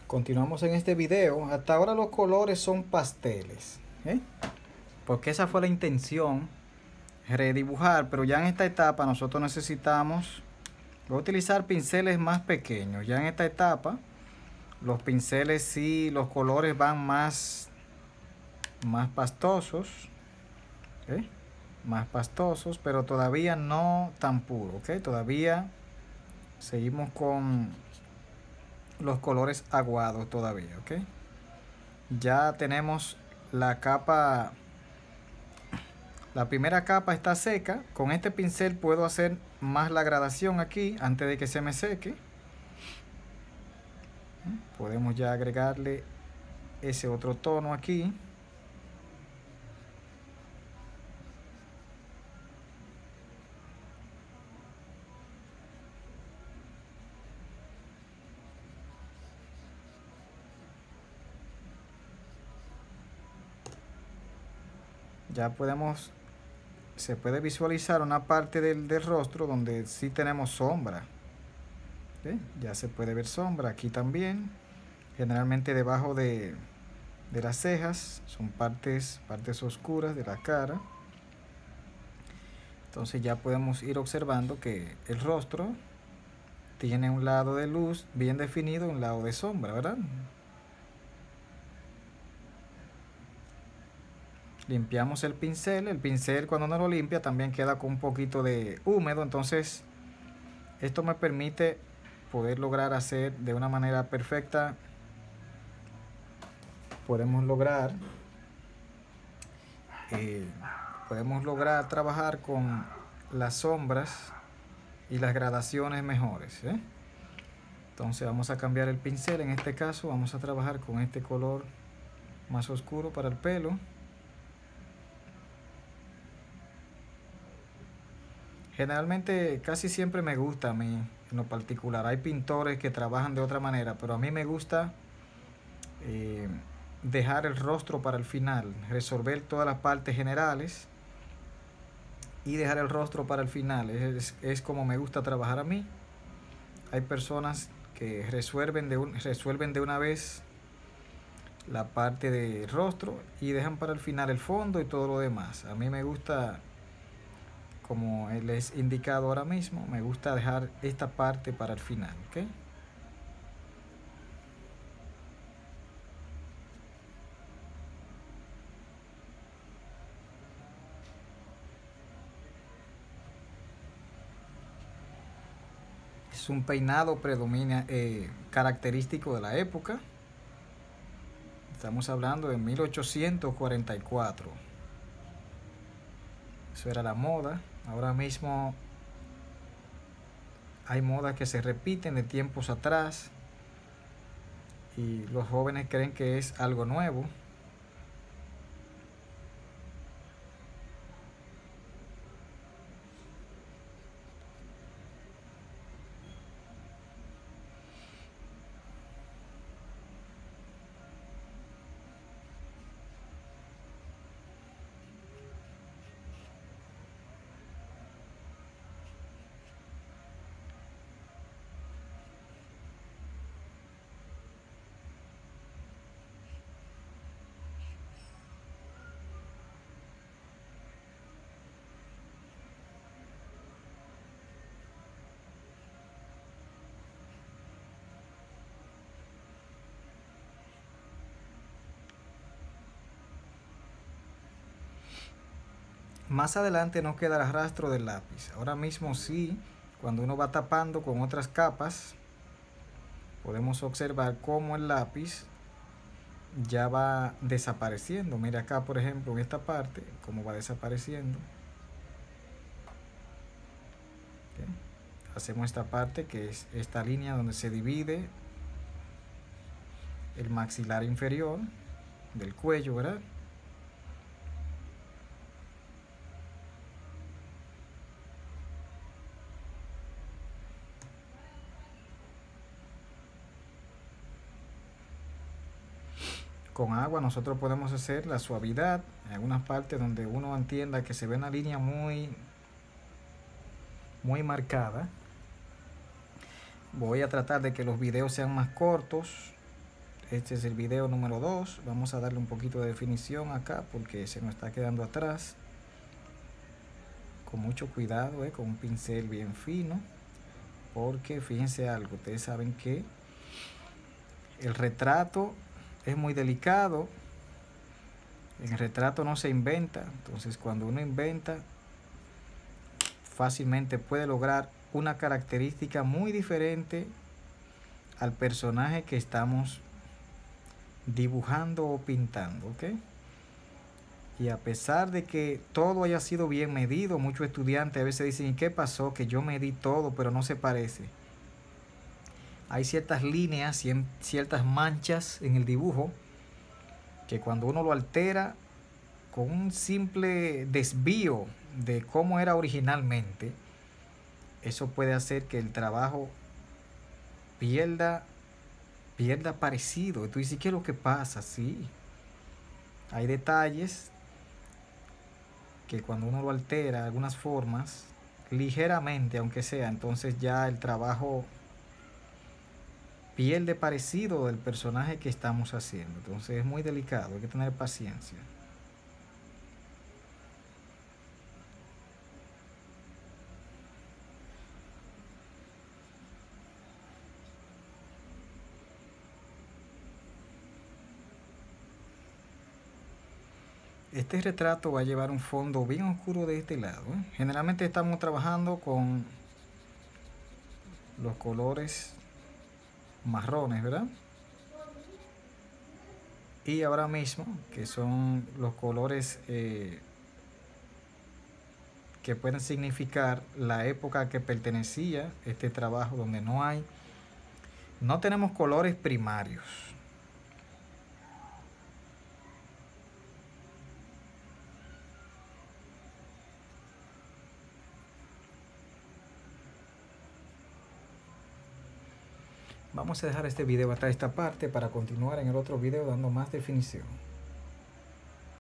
Continuamos en este video. Hasta ahora los colores son pasteles, porque esa fue la intención, redibujar, pero ya en esta etapa nosotros necesitamos, voy a utilizar pinceles más pequeños. Ya en esta etapa los pinceles sí, los colores van más pastosos, más pastosos, pero todavía no tan puro, todavía seguimos con los colores aguados todavía, ya tenemos la capa, la primera capa está seca. Con este pincel puedo hacer más la gradación aquí antes de que se me seque. Podemos ya agregarle ese otro tono aquí. Ya podemos, se puede visualizar una parte del rostro donde sí tenemos sombra. Ya se puede ver sombra aquí también. Generalmente debajo de las cejas son partes oscuras de la cara. Entonces ya podemos ir observando que el rostro tiene un lado de luz bien definido y un lado de sombra, ¿verdad? Limpiamos el pincel cuando uno lo limpia también queda con un poquito de húmedo, entonces esto me permite poder lograr hacer de una manera perfecta. Podemos lograr trabajar con las sombras y las gradaciones mejores, Entonces vamos a cambiar el pincel. En este caso vamos a trabajar con este color más oscuro para el pelo. Generalmente casi siempre me gusta a mí en lo particular. Hay pintores que trabajan de otra manera, pero a mí me gusta dejar el rostro para el final, resolver todas las partes generales y dejar el rostro para el final. Es como me gusta trabajar a mí. Hay personas que resuelven de una vez la parte de rostro y dejan para el final el fondo y todo lo demás. A mí me gusta, como les he indicado ahora mismo, me gusta dejar esta parte para el final, Es un peinado característico de la época. Estamos hablando de 1844. Eso era la moda. Ahora mismo hay modas que se repiten de tiempos atrás y los jóvenes creen que es algo nuevo. Más adelante no quedará rastro del lápiz. Ahora mismo sí, cuando uno va tapando con otras capas, podemos observar cómo el lápiz ya va desapareciendo. Mira acá, por ejemplo, en esta parte, cómo va desapareciendo. Hacemos esta parte, que es esta línea donde se divide el maxilar inferior del cuello, ¿verdad? Con agua nosotros podemos hacer la suavidad en algunas partes donde uno entienda que se ve una línea muy marcada. Voy a tratar de que los videos sean más cortos Este es el video número 2. Vamos a darle un poquito de definición acá porque se nos está quedando atrás. Con mucho cuidado, con un pincel bien fino, porque fíjense algo, ustedes saben que el retrato es muy delicado. En el retrato no se inventa, entonces cuando uno inventa fácilmente puede lograr una característica muy diferente al personaje que estamos dibujando o pintando, ¿ok? Y a pesar de que todo haya sido bien medido, muchos estudiantes a veces dicen, ¿y qué pasó? Que yo medí todo, pero no se parece. Hay ciertas líneas, ciertas manchas en el dibujo, que cuando uno lo altera con un simple desvío de cómo era originalmente, eso puede hacer que el trabajo pierda parecido. Y tú dices, ¿qué es lo que pasa? Sí, hay detalles que cuando uno lo altera, algunas formas, ligeramente aunque sea, entonces ya el trabajo pierde parecido del personaje que estamos haciendo. Entonces es muy delicado, hay que tener paciencia. Este retrato va a llevar un fondo bien oscuro de este lado. Generalmente estamos trabajando con los colores marrones, ¿verdad? Y ahora mismo, que son los colores que pueden significar la época que pertenecía este trabajo, donde no tenemos colores primarios. Vamos a dejar este video hasta esta parte para continuar en el otro video dando más definición.